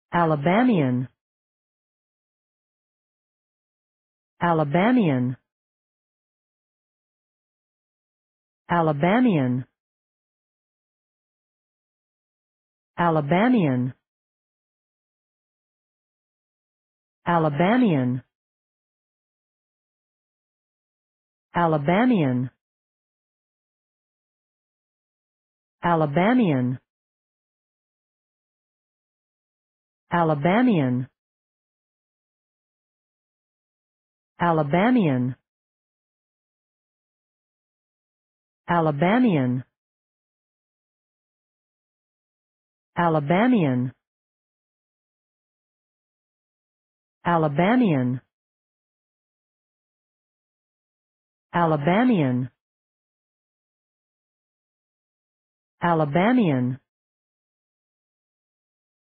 Alabamian, Alabamian, Alabamian, Alabamian, Alabamian, Alabamian, Alabamian, Alabamian, Alabamian, Alabamian, Alabamian, Alabamian, Alabamian, Alabamian,